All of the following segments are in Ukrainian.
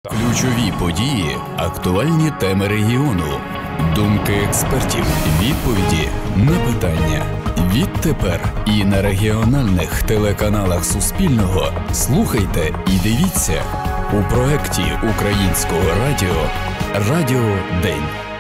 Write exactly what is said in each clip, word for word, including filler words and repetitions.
Ключові події, актуальні теми регіону, думки експертів, відповіді на питання. Відтепер і на регіональних телеканалах Суспільного слухайте і дивіться у проєкті Українського радіо «Радіо День».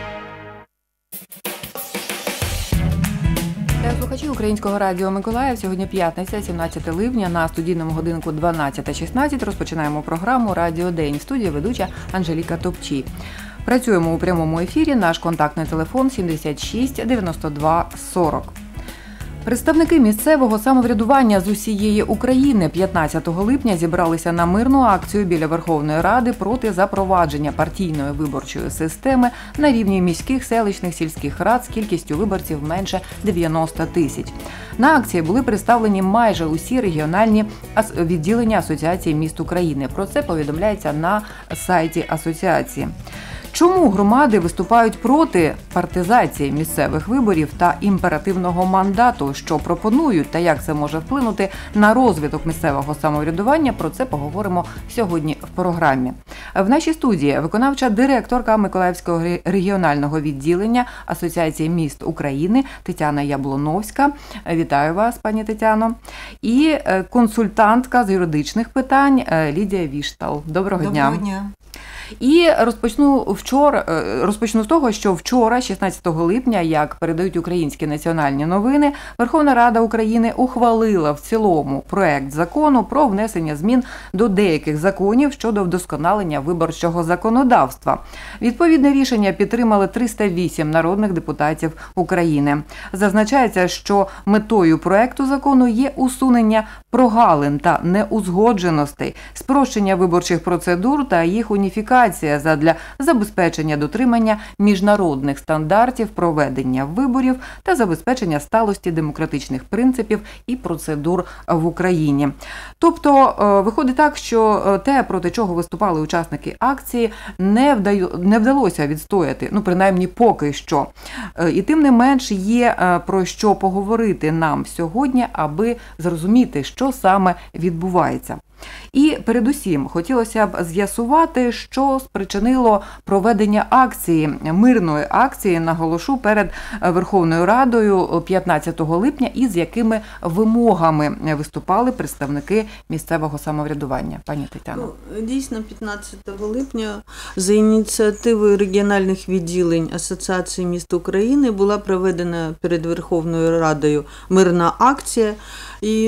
Слухачі Українського радіо Миколаїв, сьогодні п'ятниця, сімнадцяте липня, на студійному годинку дванадцята шістнадцять розпочинаємо програму «Радіо День». В студії ведуча Анжеліка Топчій. Працюємо у прямому ефірі, наш контактний телефон сімдесят шість дев'яносто два сорок. Представники місцевого самоврядування з усієї України п'ятнадцятого липня зібралися на мирну акцію біля Верховної Ради проти запровадження партійної виборчої системи на рівні міських, селищних, сільських рад з кількістю виборців менше дев'яноста тисяч. На акції були представлені майже усі регіональні відділення Асоціації міст України. Про це повідомляється на сайті асоціації. Чому громади виступають проти партизації місцевих виборів та імперативного мандату, що пропонують, та як це може вплинути на розвиток місцевого самоврядування, про це поговоримо сьогодні в програмі. В нашій студії виконавча директорка Миколаївського регіонального відділення Асоціації міст України Тетяна Яблоновська. Вітаю вас, пані Тетяно. І консультантка з юридичних питань Лідія Віштал. Доброго дня. Доброго дня. І розпочну вчора, розпочну з того, що вчора, шістнадцятого липня, як передають українські національні новини, Верховна Рада України ухвалила в цілому проект закону про внесення змін до деяких законів щодо вдосконалення виборчого законодавства. Відповідне рішення підтримали триста вісім народних депутатів України. Зазначається, що метою проекту закону є усунення прогалин та неузгодженостей, спрощення виборчих процедур та їх уніфікація задля забезпечення дотримання міжнародних стандартів проведення виборів та забезпечення сталості демократичних принципів і процедур в Україні. Тобто, виходить так, що те, проти чого виступали учасники акції, не, вдаю, не вдалося відстояти, ну, принаймні поки що. І тим не менш є про що поговорити нам сьогодні, аби зрозуміти, що саме відбувається. І передусім хотілося б з'ясувати, що спричинило проведення акції, мирної акції, наголошу, перед Верховною Радою п'ятнадцятого липня і з якими вимогами виступали представники місцевого самоврядування. Пані Тетяно. Ну, дійсно, п'ятнадцятого липня за ініціативою регіональних відділень Асоціації міст України була проведена перед Верховною Радою мирна акція. І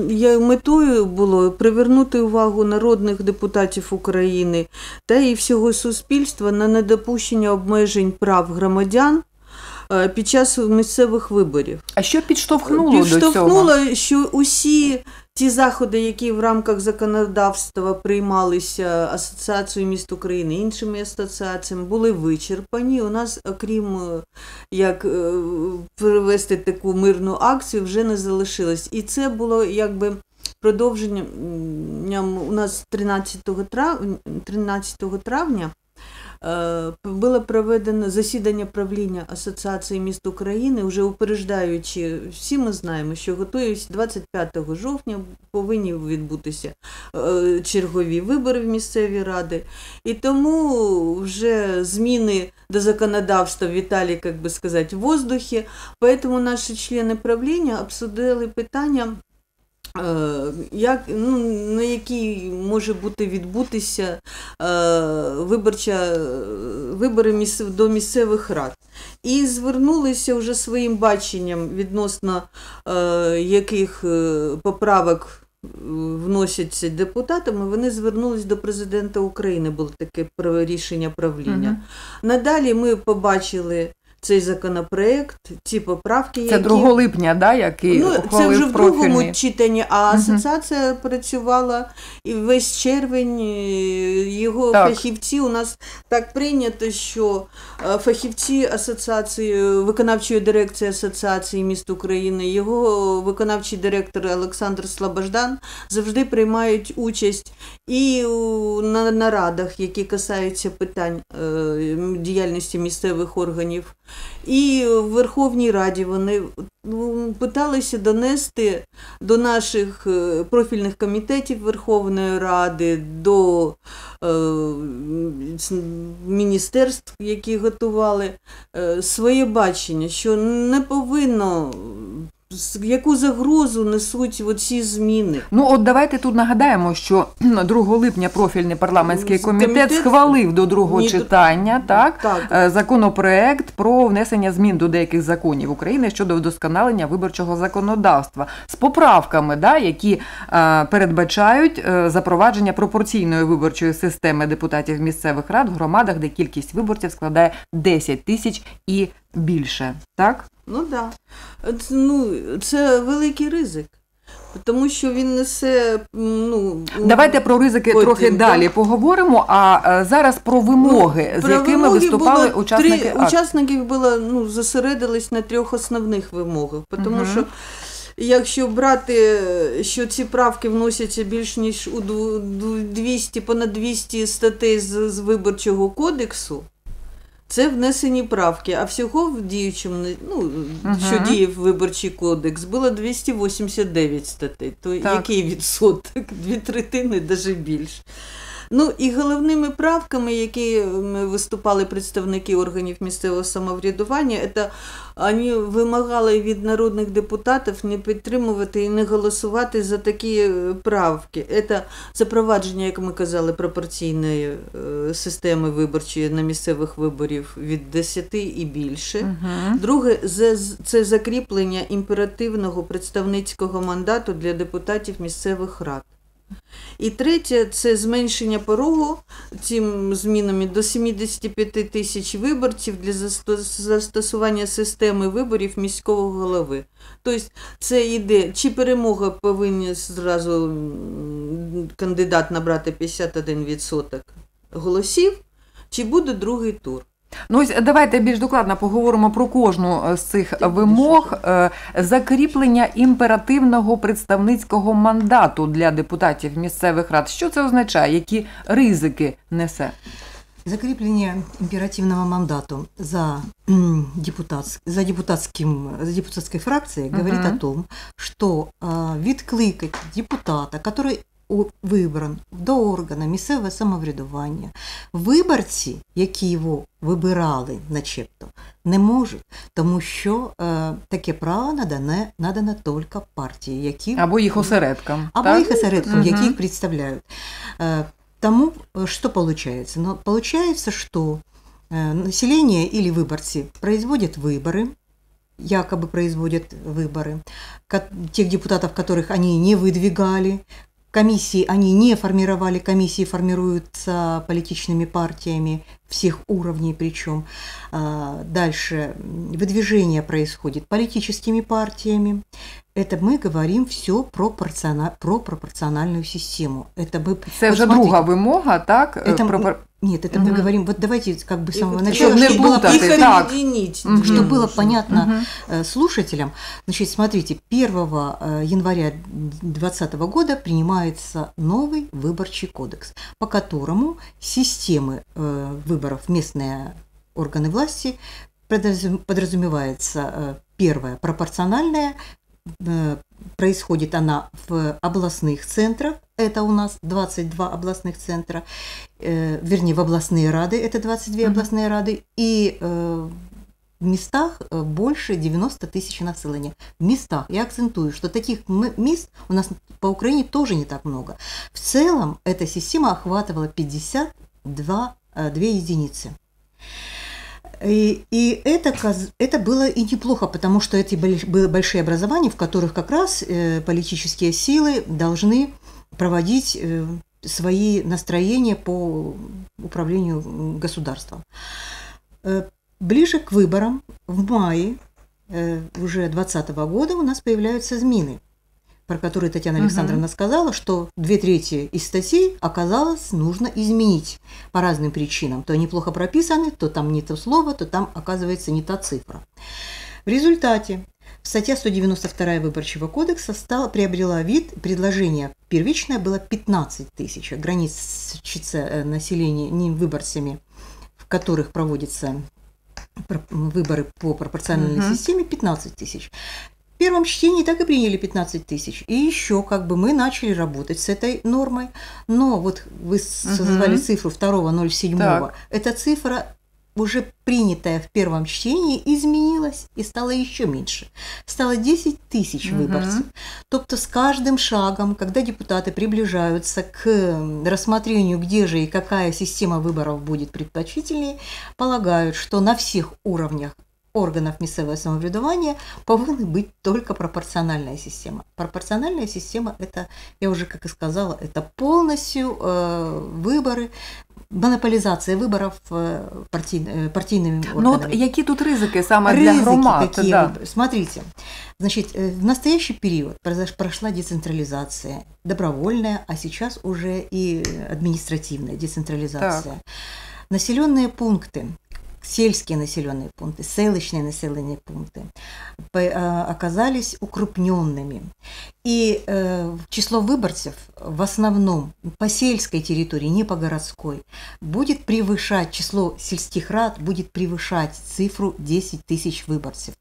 метою було привернути увагу народних депутатів України та і всього суспільства на недопущення обмежень прав громадян під час місцевих виборів. А що підштовхнуло, підштовхнуло до цього? Підштовхнуло, що усі ті заходи, які в рамках законодавства приймалися Асоціацією міст України, іншими асоціаціями, були вичерпані. У нас, окрім як провести таку мирну акцію, вже не залишилось. І це було якби продовженням. У нас тринадцятого травня було проведено засідання правління Асоціації міст України, вже упереджаючи, всі ми знаємо, що готуюсь двадцять п'ятого жовтня, повинні відбутися чергові вибори в місцеві ради. І тому вже зміни до законодавства вітали, як би сказати, в воздухі. Тому наші члени правління обсудили питання, Як, ну, на якій може бути відбутися е, виборча, вибори місцев, до місцевих рад. І звернулися вже своїм баченням відносно е, яких поправок вносяться депутатами, вони звернулись до президента України, було таке рішення правління. Угу. Надалі ми побачили цей законопроект, ці поправки, які... Це другого липня, да, який ну, ухвалив це вже в профільний. другому читанні, а асоціація угу. працювала і весь червень, його так. фахівці, у нас так прийнято, що фахівці асоціації, виконавчої дирекції Асоціації міст України, його виконавчий директор Олександр Слобождан завжди приймають участь і на нарадах, які касаються питань діяльності місцевих органів, і в Верховній Раді вони питалися донести до наших профільних комітетів Верховної Ради, до міністерств, які готували своє бачення, що не повинно, яку загрозу несуть ці зміни. Ну от давайте тут нагадаємо, що другого липня профільний парламентський комітет, комітет схвалив до другого ні, читання так, так. законопроект про внесення змін до деяких законів України щодо вдосконалення виборчого законодавства з поправками, да, які е, передбачають е, запровадження пропорційної виборчої системи депутатів місцевих рад в громадах, де кількість виборців складає десять тисяч і більше. Так? Ну так. Да. Ну, це великий ризик. Тому що він несе, ну... Давайте про ризики потім, трохи да? далі поговоримо, а зараз про вимоги, ну, з якими виступали було учасники три, акції. Учасників було, ну, зосередились на трьох основних вимогах. Тому Угу. що якщо брати, що ці правки вносяться більш ніж у двісті, понад двісті статей з, з Виборчого кодексу, це внесені правки, а всього в діючому, ну, угу. що діє Виборчий кодекс, було двісті вісімдесят дев'ять статей. То так. Який відсоток? Дві третини, навіть більше. Ну і головними правками, які виступали представники органів місцевого самоврядування, це вони вимагали від народних депутатів не підтримувати і не голосувати за такі правки. Це запровадження, як ми казали, пропорційної системи виборчої на місцевих виборів від десяти і більше. Угу. Друге, це закріплення імперативного представницького мандату для депутатів місцевих рад. І третє, це зменшення порогу цим змінами до сімдесят п'ять тисяч виборців для застосування системи виборів міського голови. Тобто це йде, чи перемога повинен зразу кандидат набрати п'ятдесят один відсоток голосів, чи буде другий тур. Ну ось давайте більш докладно поговоримо про кожну з цих вимог. Закріплення імперативного представницького мандату для депутатів місцевих рад. Що це означає? Які ризики несе? Закрепление императивного мандату за, депутат, за, депутатским, за депутатской фракцией uh-huh. говорит о том, что э, відкликати депутата, который вибран до органу місцевого самоврядування, виборці, які його вибирали начебто, не можуть, тому що е, таке право надане, надано тільки партії, які... Або їх осередкам. Або так? їх осередкам, угу. які їх представляють. Е, тому что получается? Ну, получается, что э, население или выборцы производят выборы, якобы производят выборы, тех депутатов, которых они не выдвигали, комиссии они не формировали, комиссии формируются политическими партиями всех уровней, причем дальше выдвижение происходит политическими партиями. Это мы говорим все про, пропорциона, про пропорциональную систему. Это мы, Це вот вже смотрите, друга вимога, так? Это, Про... Нет, это угу. мы говорим, вот давайте как бы с самого их, начала, не чтобы было, путать, так. Угу. чтобы было понятно угу. слушателям. Значит, смотрите, первого января двадцатого года принимается новый выборчий кодекс, по которому системы выборов в местные органы власти подразумевается первое пропорциональное. Происходит она в областных центрах, это у нас двадцать два областных центра, э, вернее в областные рады, это двадцать две mm-hmm. областные рады, и э, в местах больше девяносто тысяч населения. В местах, я акцентую, что таких мест у нас по Украине тоже не так много. В целом эта система охватывала пятьдесят два, две единицы. И, и это, это было и неплохо, потому что это были большие образования, в которых как раз политические силы должны проводить свои настроения по управлению государством. Ближе к выборам, в мае уже двадцатого года у нас появляются змины, про которые Татьяна Александровна uh-huh. сказала, что две трети из статей оказалось нужно изменить по разным причинам. То они плохо прописаны, то там не то слово, то там оказывается не та цифра. В результате статья сто девяносто два Выборчего кодекса стала, приобрела вид, предложение первичное было пятнадцать тысяч, граница населения не выборцами, в которых проводятся выборы по пропорциональной uh-huh. системе, пятнадцать тысяч. первом чтении так и приняли пятнадцать тысяч. И еще как бы мы начали работать с этой нормой. Но вот вы созвали угу. цифру второго ноль седьмого. Эта цифра, уже принятая в первом чтении, изменилась и стала еще меньше. Стало десять тысяч угу. выборцев. Тобто с каждым шагом, когда депутаты приближаются к рассмотрению, где же и какая система выборов будет предпочтительнее, полагают, что на всех уровнях органов местного самоврядування повинна быть только пропорциональная система. Пропорциональная система – это, я уже как и сказала, это полностью э, выборы, монополізація виборів партій, партійними органами. Ну, от які тут ризики саме ризики для громад? Какие? Да. Смотрите, значит, в настоящий период прошла децентрализация, добровольная, а сейчас уже и административная децентрализация. Так. Населенные пункты, сельские населенные пункты, селищные населенные пункты оказались укрупненными. И э, число выборцев в основном по сельской территории, не по городской, будет превышать, число сельских рад будет превышать цифру десять тысяч выборцев.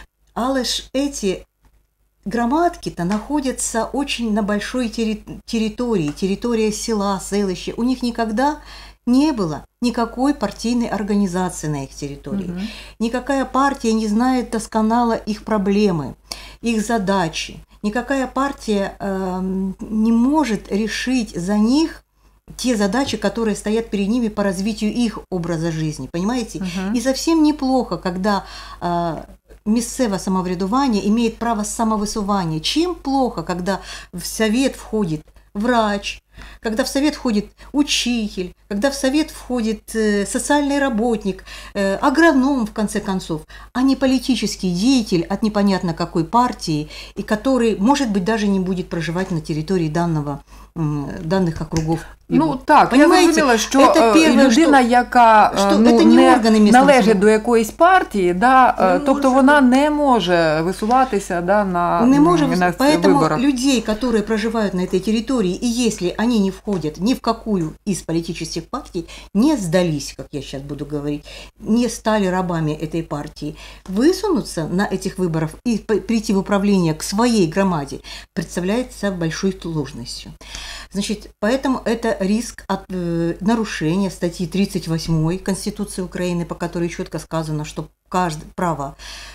Але ж эти громадки-то находятся очень на большой территории, территория села, селища. У них никогда не было никакой партийной организации на их территории. Угу. Никакая партия не знает досконало их проблемы, их задачи. Никакая партия э, не может решить за них те задачи, которые стоят перед ними по развитию их образа жизни. Понимаете? Угу. И совсем неплохо, когда э, місцеве самоврядування имеет право самовысувания. Чем плохо, когда в совет входит врач, когда в совет входит учитель, когда в совет входит э, социальный работник, э, агроном, в конце концов, а не политический деятель от непонятно какой партии, и который, может быть, даже не будет проживать на территории данного, э, данных округов. Ну так, понимаете? Я зрозуміла, що перше, людина, що, яка що ну, не належить до якоїсь партії, да, не тобто може, вона не може висуватися да, на, не може, на поэтому виборах. Людей, которые проживают на этой территории, и если они не входят ни в какую из политических партий, не сдались, как я сейчас буду говорить, не стали рабами этой партии, высунуться на этих выборах и прийти в управление к своей громаде представляется большой сложностью. Значит, поэтому это риск от э, нарушения статьи тридцать восьмой Конституции Украины, по которой четко сказано, что каждое право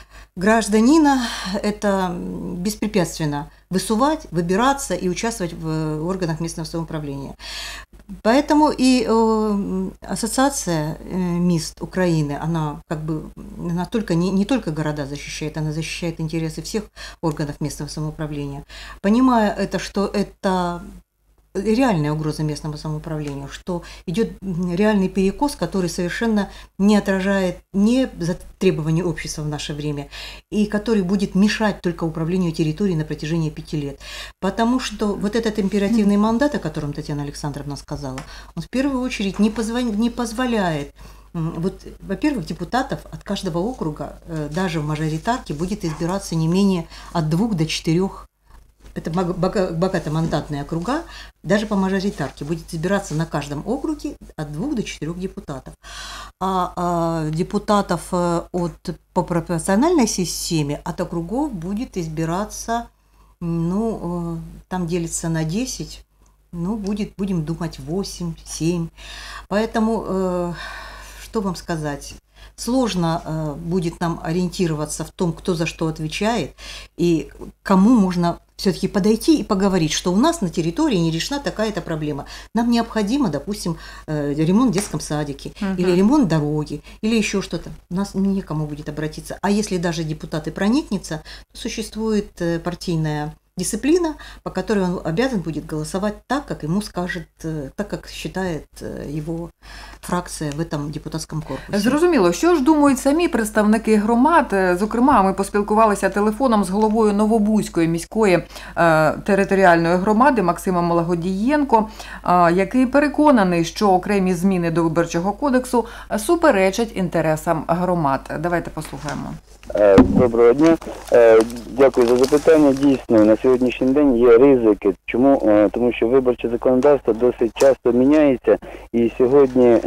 гражданина – это беспрепятственно высувать, выбираться и участвовать в органах местного самоуправления. Поэтому и э, ассоциация э, МИСТ Украины, она как бы она только, не, не только города защищает, она защищает интересы всех органов местного самоуправления. Понимая это, что это реальная угроза местному самоуправлению, что идет реальный перекос, который совершенно не отражает не требования общества в наше время, и который будет мешать только управлению территорией на протяжении пяти лет. Потому что вот этот императивный мандат, о котором Татьяна Александровна сказала, он в первую очередь не, позволяет, не позволяет вот, во-первых, депутатов от каждого округа, даже в мажоритарке, будет избираться не менее от двух до четырех. Это богатомандатные округа, даже по мажоритарке будет избираться на каждом округе от двух до четырех депутатов. А, а депутатов от, по пропорциональной системе от округов будет избираться, ну, там делится на десять, ну, будет, будем думать, восемь-семь. Поэтому, что вам сказать? Сложно э, будет нам ориентироваться в том, кто за что отвечает, и кому можно все-таки подойти и поговорить, что у нас на территории не решена такая-то проблема. Нам необходимо, допустим, э, ремонт в детском садике, uh-huh. или ремонт дороги, или еще что-то. У нас некому будет обратиться. А если даже депутаты проникнется, то существует э, партийная дисциплина, по которой он обязан будет голосовать так, как ему скажет, так, как считает его фракція в этом депутатському корпусі. Зрозуміло. Що ж думають самі представники громад? Зокрема, ми поспілкувалися телефоном з головою Новобузької міської е, територіальної громади Максимом Лагодієнко, е, який переконаний, що окремі зміни до Виборчого кодексу суперечать інтересам громад. Давайте послухаємо. Доброго дня. Дякую за запитання. Дійсно, на сьогоднішній день є ризики. Чому? Тому що виборче законодавство досить часто міняється, і сьогодні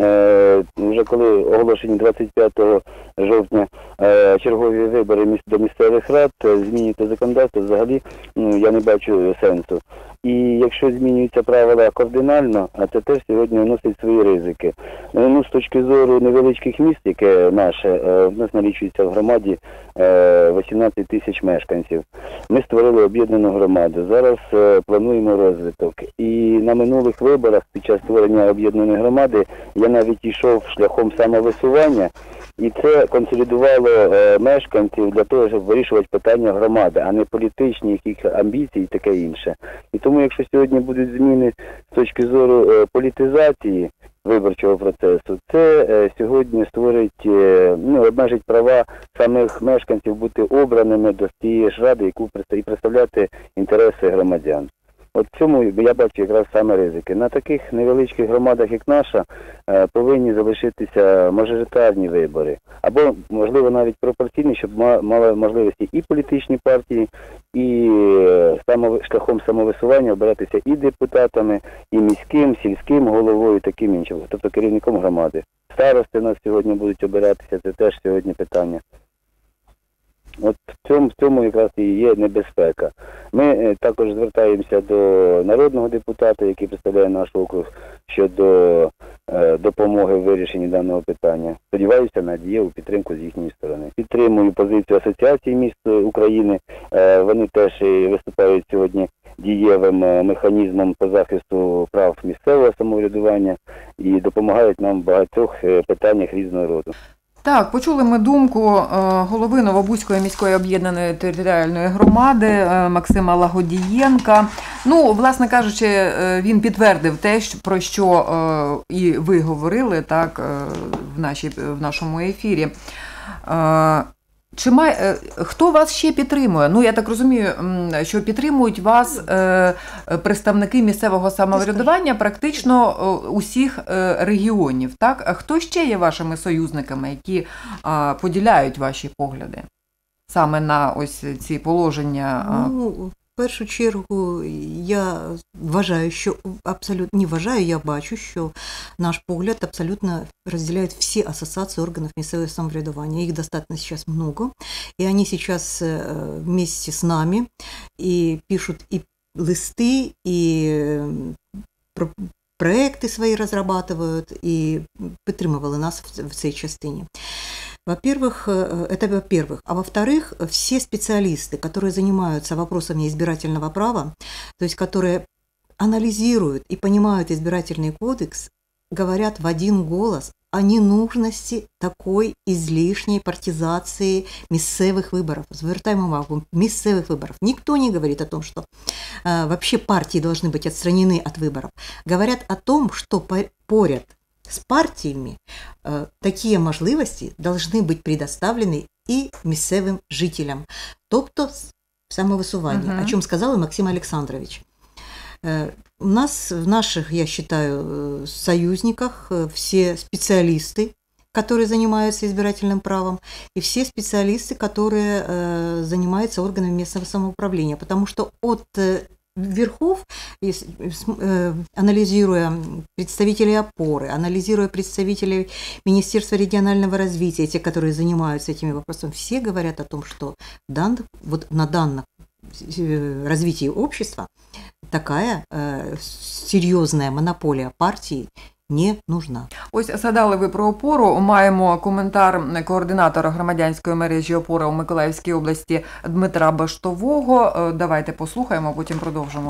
е, вже коли оголошені двадцять п'ятого жовтня е, чергові вибори міс- до місцевих рад, е, змінюється законодавство, взагалі ну, я не бачу сенсу. І якщо змінюються правила кардинально, а це теж сьогодні вносить свої ризики. Ну, з точки зору невеличких міст, яке наше, е, в нас налічується в громаді е, вісімнадцять тисяч мешканців. Ми створили об'єднану громаду. Зараз е, плануємо розвиток. І на минулих виборах під час створення об'єднаної громади я навіть йшов шляхом самовисування. І це консолідувало е, мешканців для того, щоб вирішувати питання громади, а не політичні якісь амбіції і таке інше. І тому, якщо сьогодні будуть зміни з точки зору е, політизації виборчого процесу, це е, сьогодні створить, е, ну, обмежить права самих мешканців бути обраними до тієї ж ради, яку і представляти інтереси громадян. От в цьому я бачу якраз саме ризики. На таких невеличких громадах, як наша, повинні залишитися мажоритарні вибори. Або, можливо, навіть пропорційні, щоб мали можливості і політичні партії, і шляхом самовисування обиратися і депутатами, і міським, сільським головою, таким іншим, тобто керівником громади. Старости у нас сьогодні будуть обиратися, це теж сьогодні питання. От в цьому, в цьому якраз і є небезпека. Ми е, також звертаємося до народного депутата, який представляє наш округ, щодо е, допомоги в вирішенні даного питання. Сподіваюся на дієву підтримку з їхньої сторони. Підтримую позицію Асоціації міст України. Е, вони теж виступають сьогодні дієвим механізмом по захисту прав місцевого самоврядування і допомагають нам в багатьох питаннях різного роду. Так, почули ми думку голови Новобузької міської об'єднаної територіальної громади Максима Лагодієнка. Ну, власне кажучи, він підтвердив те, про що і ви говорили, так, в, нашій, в нашому ефірі. Чи має, хто вас ще підтримує? Ну, я так розумію, що підтримують вас представники місцевого самоврядування практично усіх регіонів, так? А хто ще є вашими союзниками, які поділяють ваші погляди саме на ось ці положення? Ну, в першу чергу, я вважаю, що абсолютно, не вважаю, я бачу, що наш погляд абсолютно разделяют все ассоциации органов местного самоврядування. Их достаточно сейчас много, и они сейчас вместе с нами и пишут и листы, и проекты свои разрабатывают, и підтримували нас в цій частині. Во-первых, это во-первых. А во-вторых, все специалисты, которые занимаются вопросами избирательного права, то есть которые анализируют и понимают избирательный кодекс, говорят в один голос о ненужности такой излишней партизации місцевих выборов. Звертаем увагу, місцевых выборов. Никто не говорит о том, что э, вообще партии должны быть отстранены от выборов. Говорят о том, что поряд с партиями э, такие можливості должны быть предоставлены и місцевим жителям, тобто самовисування, uh-huh. о чем сказал и Максим Александрович. Э, у нас в наших, я считаю, союзниках все специалисты, которые занимаются избирательным правом, и все специалисты, которые э, занимаются органами местного самоуправления, потому что от э, верхов, анализируя представителей опоры, анализируя представителей Министерства регионального развития, те, которые занимаются этими вопросами, все говорят о том, что дан, вот на данном развитии общества такая э, серьезная монополия партии не нужна. Ось згадали ви про опору. Маємо коментар координатора громадянської мережі «Опора» у Миколаївській області Дмитра Баштового. Давайте послухаємо, потім продовжимо.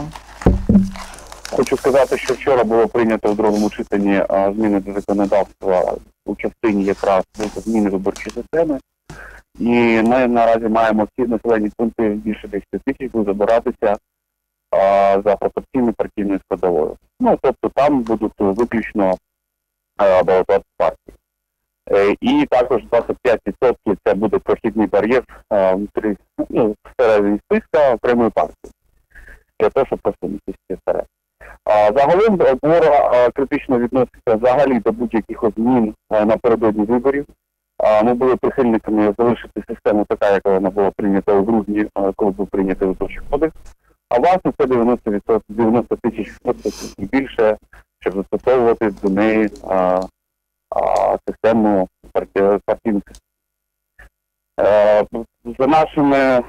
Хочу сказати, що вчора було прийнято в другому читанні зміни до законодавства у частині якраз зміни виборчої системи. І ми наразі маємо всі населені пункти більше десять тисяч будуть забиратися за пропорційною партійною складовою. Ну, тобто там будуть виключно балотувати партії. І також двадцять п'ять відсотків це буде прохідний бар'єр внутрі, ну, всередині списка окремої партії. Для того, щоб просунутися вперед. Загалом опора критично відноситься взагалі до будь-яких змін напередодні виборів. Ми були прихильниками залишити систему така, яка вона була прийнята у грудні, коли був прийнятий виборчий кодекс. А власне це дев'яносто відсотків, дев'яносто тисяч відсотків і більше, щоб застосовувати до неї а, систему партійних. За нашими,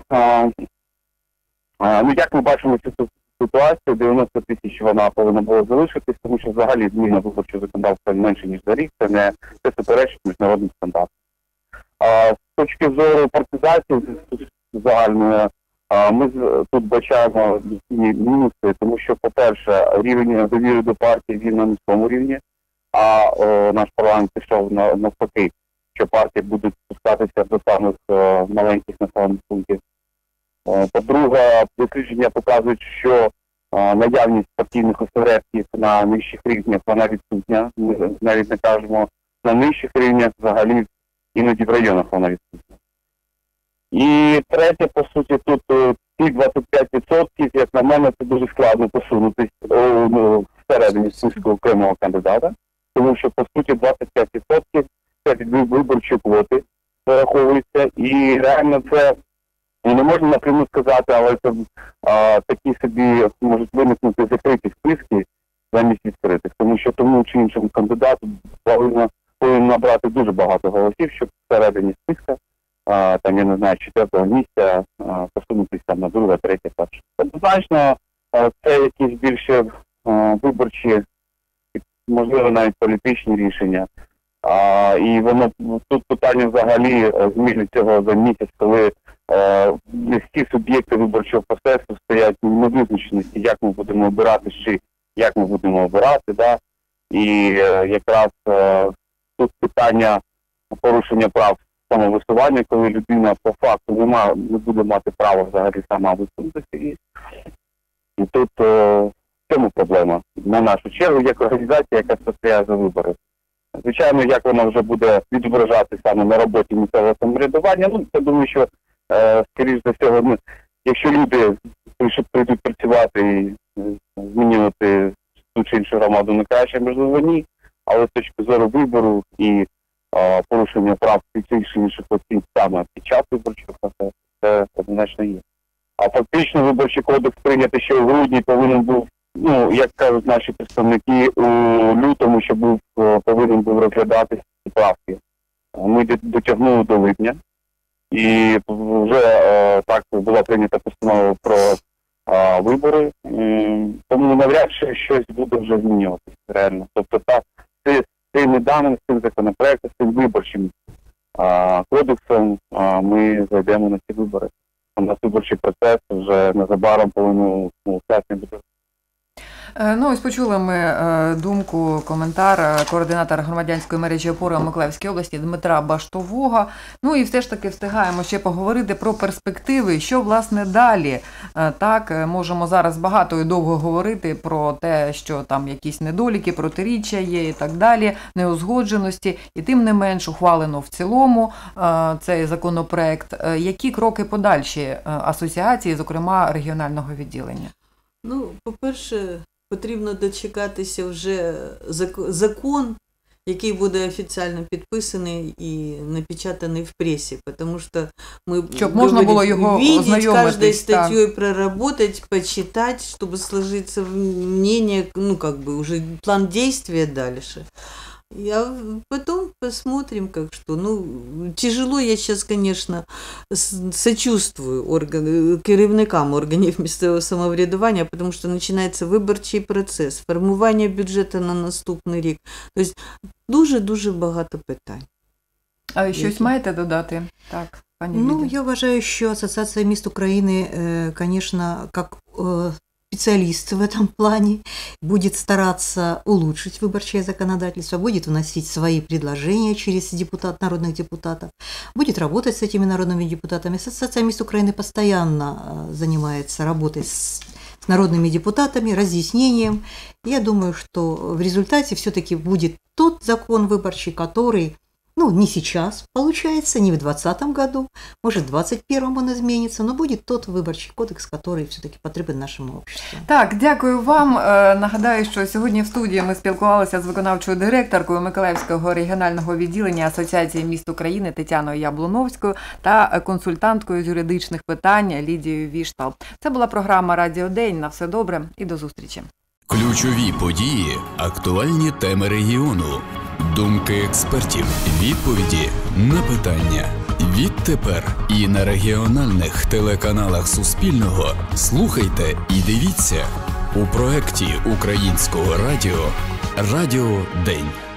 ну як ми бачимо цю ситуацію, дев'яносто тисяч вона повинна була залишитись, тому що взагалі зміна виборчого законодавства менше, ніж за рік, це не це суперечить міжнародним стандартам. А з точки зору партизації загальної, ми тут бачаємо мінуси, тому що, по-перше, рівень довіри до партії він на низькому рівні, а о, наш парламент пішов на, навпаки, що партії будуть спускатися до самих о, маленьких населених пунктів. По-друге, дослідження показують, що о, наявність партійних осередків на нижчих рівнях вона відсутня. Ми навіть не кажемо на нижчих рівнях, взагалі іноді в районах вона відсутня. І третє, по суті, тут ці двадцять п'ять відсотків, як на мене, це дуже складно посунутися всередині списку окремого кандидата, тому що, по суті, двадцять п'ять відсотків це від виборчої квоти вираховується, і реально це, не можна напряму сказати, але це а, такі собі можуть виникнути закриті списки замість відкритих, тому що тому чи іншому кандидату повинно, повинно набрати дуже багато голосів, щоб всередині списка, а, там, я не знаю, четвертого місця а, посунутися там на друге, третє, перше. Однозначно, це якісь більше а, виборчі, можливо, навіть політичні рішення. А, і воно тут питання взагалі зміни цього за місяць, коли а, всі суб'єкти виборчого процесу стоять в невизначеності, як ми будемо обирати, чи як ми будемо обирати. Да? І а, якраз а, тут питання порушення прав самовисування, коли людина по факту не, має, не буде мати права взагалі сама висунутися. І, і тут а, в цьому проблема. На нашу чергу, як організація, яка спостерігає за вибори. Звичайно, як вона вже буде відображати саме на роботі місцевого самоврядування, ну, я думаю, що, е, скоріш за всього, ну, якщо люди прийдуть працювати і змінювати ту чи іншу громаду на краще, можливо, ні, але з точки зору вибору і е, порушення прав тих чи інших осіб саме під час виборчого процесу, це однозначно є. А фактично виборчий кодекс прийнятий ще у грудні повинен був, ну, як кажуть наші представники, у лютому, що був, повинен був розглядатися ці правки. Ми дотягнули до липня, і вже е, так була прийнята постанова про е, вибори, е, тому навряд чи щось буде вже змінюватися реально. Тобто та, з цими даними, з цим законопроектом, з цим виборчим е, кодексом е, ми зайдемо на ці вибори. У нас виборчий процес вже незабаром повинен учасний бути. Ну, ось почули ми думку, коментар координатора громадянської мережі «Опора» у Миколаївській області Дмитра Баштового. Ну і все ж таки встигаємо ще поговорити про перспективи, що, власне, далі. Так, можемо зараз багато і довго говорити про те, що там якісь недоліки, протиріччя є і так далі, неузгодженості. І тим не менш ухвалено в цілому цей законопроект. Які кроки подальші асоціації, зокрема регіонального відділення? Ну, по-перше, потрібно дочекатися вже закон, який буде офіційно підписаний і напечатаний в пресі, тому що ми щоб можна було його ознайомитись, каждой статьей проработать, почитать, чтобы сложиться мнение, ну, как бы уже план действия дальше. А потом посмотрим, как что. Ну, тяжело, я сейчас, конечно, сочувствую орган, керівникам органів місцевого самоврядування, тому що починається виборчий процес, формування бюджету на наступний рік. Тобто дуже-дуже багато питань. А щось Які? маєте додати? Так, пані Ну, Лідія. я вважаю, що Асоціація міст України, конечно, как специалист в этом плане, будет стараться улучшить выборчее законодательство, будет вносить свои предложения через депутат, народных депутатов, будет работать с этими народными депутатами. Ассоциация мест Украины постоянно занимается работой с, с народными депутатами, разъяснением. Я думаю, что в результате все-таки будет тот закон выборчий, который, ну, не сейчас получается, не в двадцатом году, может, в двадцать первом он изменится, но будет тот виборчий кодекс, который все-таки потрібен нашому обществу. Так, дякую вам. Нагадаю, що сьогодні в студії ми спілкувалися з виконавчою директоркою Миколаївського регіонального відділення Асоціації міст України Тетяною Яблуновською та консультанткою з юридичних питань Лідією Віштал. Це була програма «Радіо День». На все добре і до зустрічі. Ключові події, актуальні теми регіону. Думки експертів, відповіді на питання. Відтепер і на регіональних телеканалах Суспільного слухайте і дивіться у проекті Українського радіо «Радіо День».